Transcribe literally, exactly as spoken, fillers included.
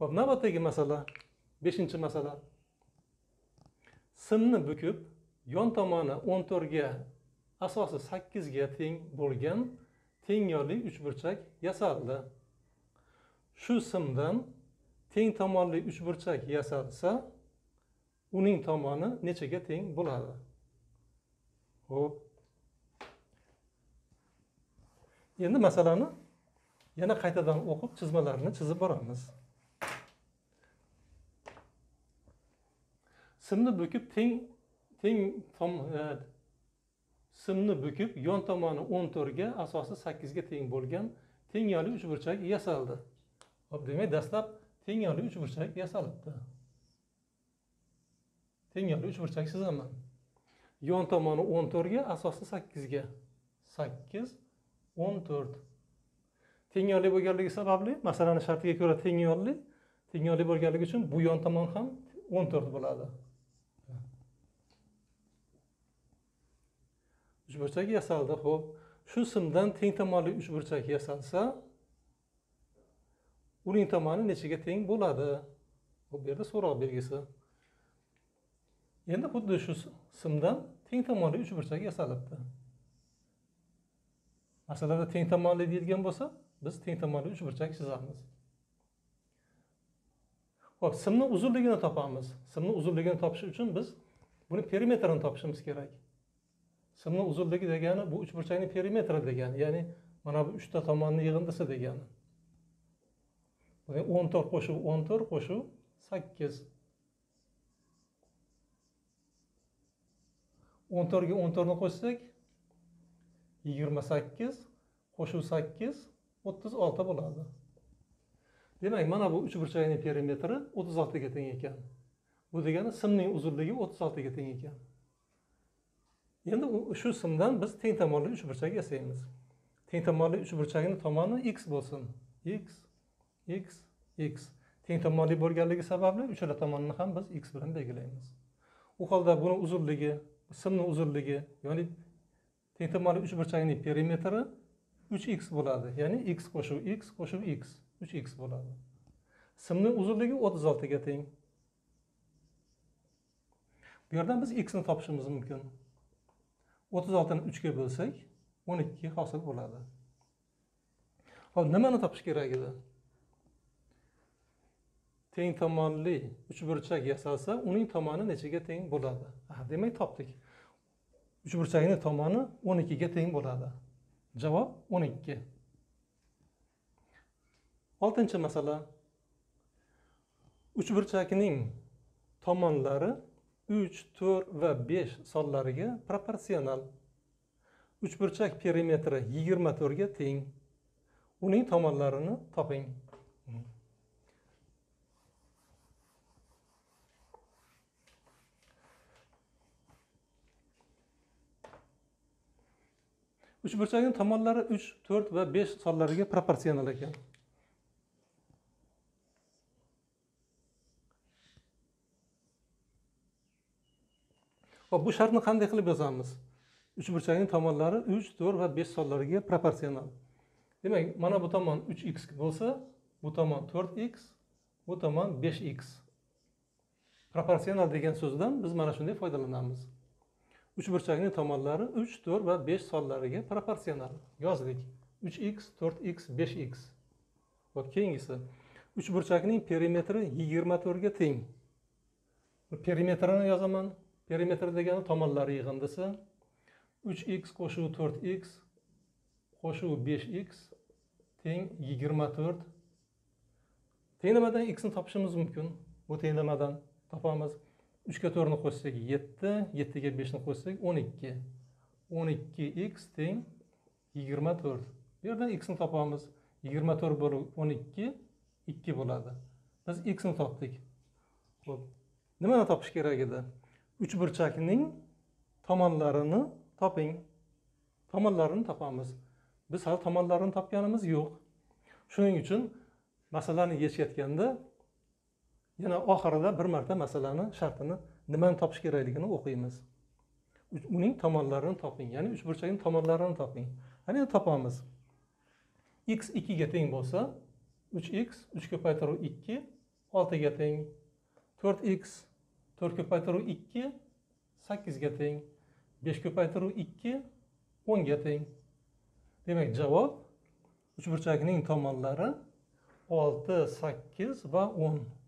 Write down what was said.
Hop, navbatdagi masala, beshinchi masala. Simni bukib, yon tomoni o'n to'rt ga, asosi sakkiz ga teng bo'lgan teng yonli uchburchak yasaldi. Shu simdan teng tomonli uchburchak yasalsa, uning tomoni nechaga teng bo'ladi? Hop. Endi masalani yana qaytadan o'qib, chizmalarni chizib boramiz. Simni bukib teng teng tom e, simni bukib yon tomoni o'n to'rt ga, asosi sakkiz ga teng bo'lgan teng yonli uchburchak yasaldi. Hop, demak, dastlab teng yonli uchburchak yasalibdi. Teng yonli uchburchak chizaman. Yon tomoni o'n to'rt ga, asosi sakkiz ga. sakkiz, o'n to'rt. Teng yonli bo'lganligi sababli, masalan, shartiga ko'ra teng yonli, teng yonli bo'lganligi uchun bu yon tomon ham o'n to'rt bo'ladi. Uchburchak yasaldi. Xo'p, shu simdan teng tomonli uchburchak yasalsa, uning tomoni nechaga teng bo'ladi? Bu yerda so'roq belgisi. Endi xuddi shu simdan teng tomonli uchburchak yasalibdi. Masalada teng tomonli deyilgan bo'lsa, biz teng tomonli uchburchak chizamiz. Xo'p, simning uzunligini topamiz. Simning uzunligini topish uchun biz buni perimetrini topishimiz kerak. Simning uzunligi degani bu uchburchakning perimetri degani, ya'ni mana bu uchta tomonning yig'indisi degani. o'n to'rt qo'shuv o'n to'rt qo'shuv sakkiz. o'n to'rt ga o'n to'rt ni qo'shsak yigirma sakkiz qo'shuv sakkiz o'ttiz olti bo'ladi. Demak, mana bu uchburchakning perimetri o'ttiz olti ga teng ekan. Bu degani simning uzunligi o'ttiz olti ga teng ekan. Endi shu simdan biz teng tomonli uchburchak yasaymiz. Teng tomonli uchburchakning tomoni x bo'lsin. X, x, x. Teng tomonli bo'lganligi sababli uchala tomonini ham biz x bilan belgilaymiz. U holda buni uzunligi, simning uzunligi, ya'ni teng tomonli uchburchakning perimetri uch x bo'ladi. Ya'ni x qo'shuv x qo'shuv x, uch x bo'ladi. Simning uzunligi o'ttiz olti ga teng. Bu yerdan biz x ni topishimiz mumkin. o'ttiz olti ni uch ga bo'lsak, o'n ikki hosil bo'ladi. Hop, nimani topish kerak edi? Teng tomonli uchburchak yasalsa, uning tomoni nechaga teng bo'ladi? Ha, demak topdik. Uchburchakning tomoni o'n ikki ga teng bo'ladi. Javob o'n ikki. oltinchi masala. Uchburchakning tomonlari uch, to'rt va besh sonlariga proporsional. Uchburchak perimetri yigirma to'rt ga teng. Uning tomonlarini toping. Uchburchakning tomonlari uch, to'rt va besh sonlariga proporsional ekan. Hop, bu shartni qanday qilib yozamiz? Uchburchakning tomonlari uch, to'rt va besh sonlariga proporsional. Demak, mana bu tomon uch x bo'lsa, bu tomon to'rt x, bu tomon besh x. Proporsional degan so'zdan biz mana shunday foydalanamiz. Uchburchakning tomonlari uch, to'rt va besh sonlariga proporsional. Yozdik. uch x, to'rt x, besh x. Hop, keyingisi. Uchburchakning perimetri yigirma to'rt ga teng. Perimetrini yozaman. Perimetr degani tomonlari yig'indisi. uch x qo'shuv to'rt x qo'shuv besh x teng yigirma to'rt. Tenglamadan x ni topishimiz mumkin. Bu tenglamadan topamiz. uch ga to'rt ni qo'shsak yetti, yetti ga besh ni qo'shsak o'n ikki. o'n ikki x teng yigirma to'rt. Bu yerdan x ni topamiz. yigirma to'rt bo'lib o'n ikki, ikki bo'ladi. Biz x ni topdik. Xo'p. Nimani topish kerak edi? Uchburchakning tomonlarini toping. Tomonlarini topamiz. Biz hali tomonlarini topganimiz yo'q. Shuning uchun masalani yechayotganda yana oxirida bir marta masalani shartini, nimani topish kerakligini o'qiymiz. Uning tomonlarini toping, ya'ni uchburchakning tomonlarini toping. Ana topamiz. X ikki ga teng bo'lsa, uch x, uch ko'paytiruv ikki, olti ga teng. to'rt x to'rt ko'paytiruv ikki sakkiz ga teng. besh ko'paytiruv ikki o'n ga teng. Demak, javob uchburchakning tomonlari olti, sakkiz va o'n.